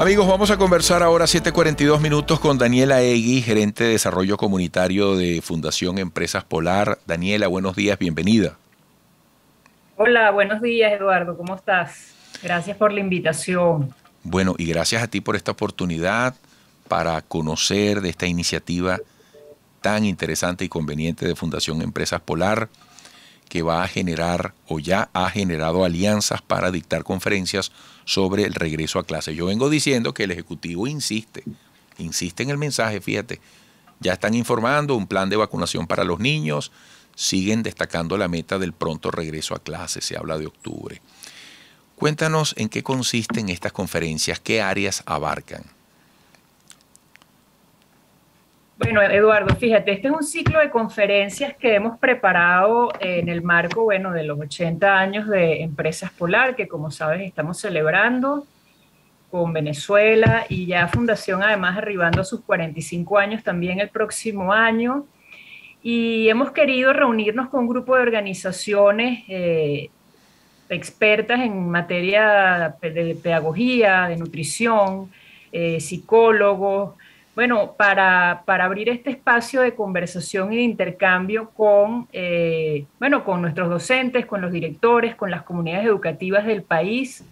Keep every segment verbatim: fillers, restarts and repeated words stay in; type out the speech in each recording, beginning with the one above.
Amigos, vamos a conversar ahora siete cuarenta y dos minutos con Daniela Egui, gerente de Desarrollo Comunitario de Fundación Empresas Polar. Daniela, buenos días, bienvenida. Hola, buenos días, Eduardo, ¿cómo estás? Gracias por la invitación. Bueno, y gracias a ti por esta oportunidad para conocer de esta iniciativa tan interesante y conveniente de Fundación Empresas Polar, que va a generar o ya ha generado alianzas para dictar conferencias sobre el regreso a clase. Yo vengo diciendo que el Ejecutivo insiste, insiste en el mensaje, fíjate, ya están informando un plan de vacunación para los niños, siguen destacando la meta del pronto regreso a clase, se habla de octubre. Cuéntanos en qué consisten estas conferencias, qué áreas abarcan. Bueno, Eduardo, fíjate, este es un ciclo de conferencias que hemos preparado en el marco, bueno, de los ochenta años de Empresas Polar, que como sabes estamos celebrando con Venezuela y ya Fundación además arribando a sus cuarenta y cinco años también el próximo año. Y hemos querido reunirnos con un grupo de organizaciones eh, expertas en materia de pedagogía, de nutrición, eh, psicólogos, bueno, para, para abrir este espacio de conversación y de intercambio con, eh, bueno, con nuestros docentes, con los directores, con las comunidades educativas del país.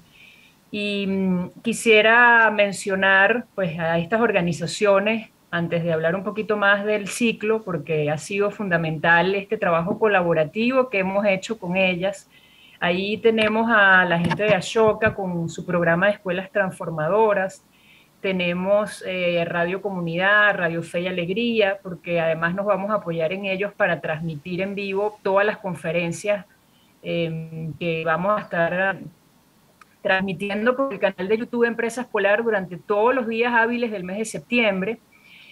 Y mm, quisiera mencionar pues, a estas organizaciones, antes de hablar un poquito más del ciclo, porque ha sido fundamental este trabajo colaborativo que hemos hecho con ellas. Ahí tenemos a la gente de Ashoka con su programa de escuelas transformadoras. Tenemos eh, Radio Comunidad, Radio Fe y Alegría, porque además nos vamos a apoyar en ellos para transmitir en vivo todas las conferencias eh, que vamos a estar transmitiendo por el canal de YouTube Empresas Polar durante todos los días hábiles del mes de septiembre.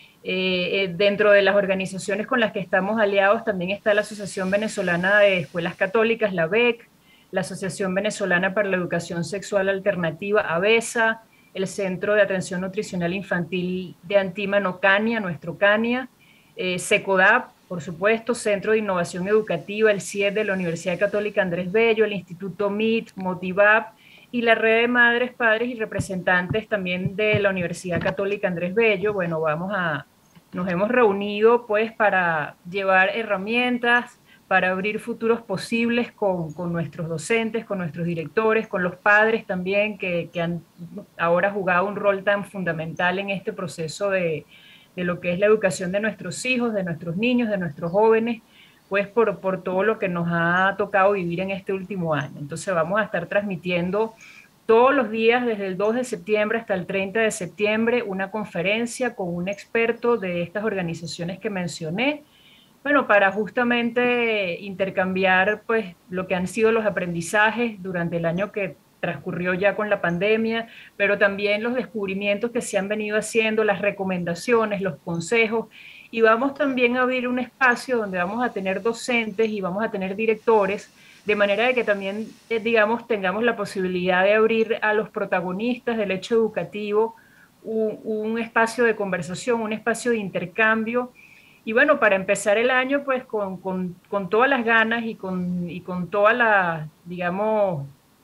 Eh, eh, dentro de las organizaciones con las que estamos aliados también está la Asociación Venezolana de Escuelas Católicas, la B E C, la Asociación Venezolana para la Educación Sexual Alternativa, AVESA, el Centro de Atención Nutricional Infantil de Antímano, CANIA, nuestro CANIA, eh, SECODAP, por supuesto, Centro de Innovación Educativa, el C I E D de la Universidad Católica Andrés Bello, el Instituto M I T, Motivap, y la red de madres, padres y representantes también de la Universidad Católica Andrés Bello. Bueno, vamos a, nos hemos reunido pues para llevar herramientas, para abrir futuros posibles con, con nuestros docentes, con nuestros directores, con los padres también que, que han ahora jugado un rol tan fundamental en este proceso de, de lo que es la educación de nuestros hijos, de nuestros niños, de nuestros jóvenes, pues por, por todo lo que nos ha tocado vivir en este último año. Entonces vamos a estar transmitiendo todos los días desde el dos de septiembre hasta el treinta de septiembre una conferencia con un experto de estas organizaciones que mencioné, bueno, para justamente intercambiar pues lo que han sido los aprendizajes durante el año que transcurrió ya con la pandemia, pero también los descubrimientos que se han venido haciendo, las recomendaciones, los consejos, y vamos también a abrir un espacio donde vamos a tener docentes y vamos a tener directores, de manera de que también, eh, digamos, tengamos la posibilidad de abrir a los protagonistas del hecho educativo un, un espacio de conversación, un espacio de intercambio. Y bueno, para empezar el año, pues con, con, con todas las ganas y con, y con todas las, digamos,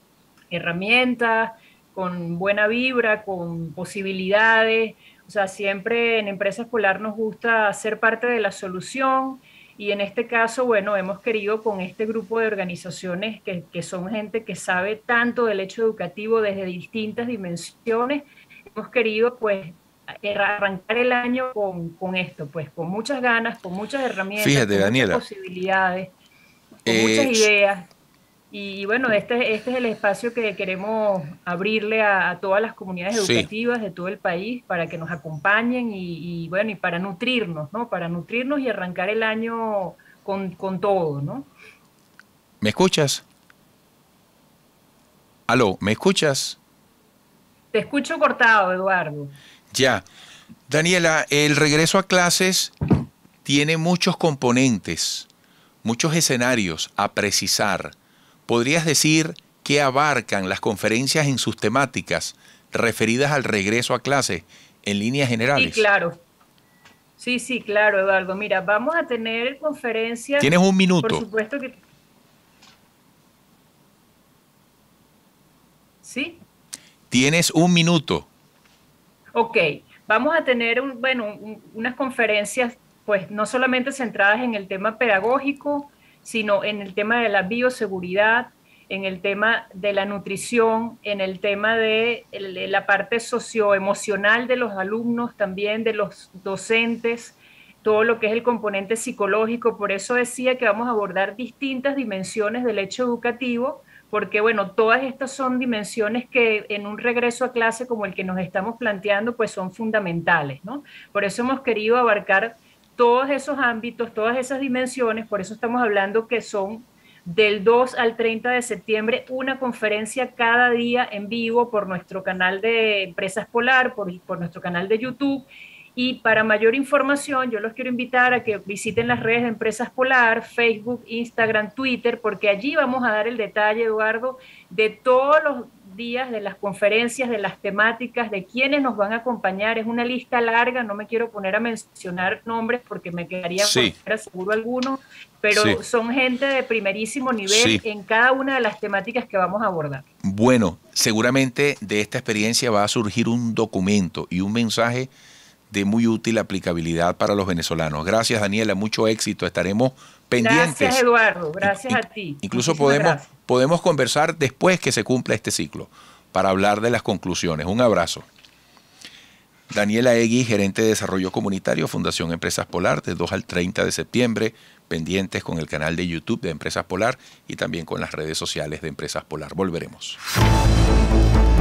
herramientas, con buena vibra, con posibilidades. O sea, siempre en Empresas Polar nos gusta ser parte de la solución y en este caso, bueno, hemos querido con este grupo de organizaciones que, que son gente que sabe tanto del hecho educativo desde distintas dimensiones, hemos querido pues arrancar el año con, con esto, pues con muchas ganas, con muchas herramientas, Fíjate, con muchas Daniela, posibilidades, con muchas eh, ideas. Y bueno, este, este es el espacio que queremos abrirle a, a todas las comunidades sí, educativas de todo el país para que nos acompañen y, y bueno, y para nutrirnos, ¿no? Para nutrirnos y arrancar el año con, con todo, ¿no? ¿me escuchas? Aló, ¿me escuchas? Te escucho cortado, Eduardo. Ya. Daniela, el regreso a clases tiene muchos componentes, muchos escenarios a precisar. ¿Podrías decir qué abarcan las conferencias en sus temáticas referidas al regreso a clases en líneas Sí, generales? claro. Sí, sí, claro, Eduardo. Mira, vamos a tener conferencias, Tienes un por minuto. supuesto que sí. Tienes un minuto. Ok, vamos a tener un, bueno, un, unas conferencias, pues no solamente centradas en el tema pedagógico, sino en el tema de la bioseguridad, en el tema de la nutrición, en el tema de el, la parte socioemocional de los alumnos, también de los docentes, todo lo que es el componente psicológico. Por eso decía que vamos a abordar distintas dimensiones del hecho educativo, porque bueno, todas estas son dimensiones que en un regreso a clase como el que nos estamos planteando, pues son fundamentales, ¿no? Por eso hemos querido abarcar todos esos ámbitos, todas esas dimensiones, por eso estamos hablando que son del dos al treinta de septiembre, una conferencia cada día en vivo por nuestro canal de Empresas Polar, por, por nuestro canal de YouTube. Y para mayor información, yo los quiero invitar a que visiten las redes de Empresas Polar, Facebook, Instagram, Twitter, porque allí vamos a dar el detalle, Eduardo, de todos los días, de las conferencias, de las temáticas, de quiénes nos van a acompañar. Es una lista larga, no me quiero poner a mencionar nombres porque me quedaría Sí. por fuera seguro alguno, pero Sí. son gente de primerísimo nivel Sí. en cada una de las temáticas que vamos a abordar. Bueno, seguramente de esta experiencia va a surgir un documento y un mensaje de muy útil aplicabilidad para los venezolanos. Gracias, Daniela, mucho éxito. Estaremos pendientes. Gracias, Eduardo. Gracias In- a ti. Incluso Muchísimas podemos, gracias. podemos conversar después que se cumpla este ciclo para hablar de las conclusiones. Un abrazo. Daniela Egui, gerente de Desarrollo Comunitario, Fundación Empresas Polar, del dos al treinta de septiembre, pendientes con el canal de YouTube de Empresas Polar y también con las redes sociales de Empresas Polar. Volveremos.